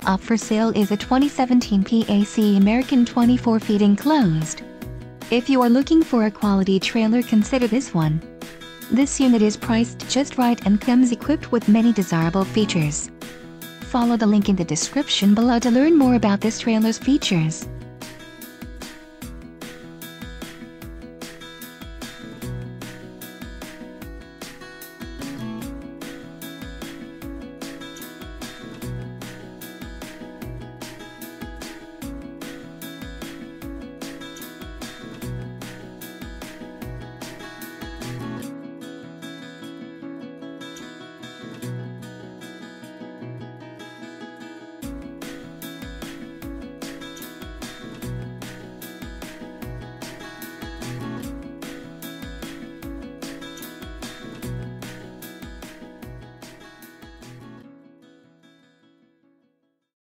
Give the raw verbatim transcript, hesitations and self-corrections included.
up for sale is a twenty seventeen P A C American twenty-four feet enclosed. If you are looking for a quality trailer, consider this one. This unit is priced just right and comes equipped with many desirable features. Follow the link in the description below to learn more about this trailer's features.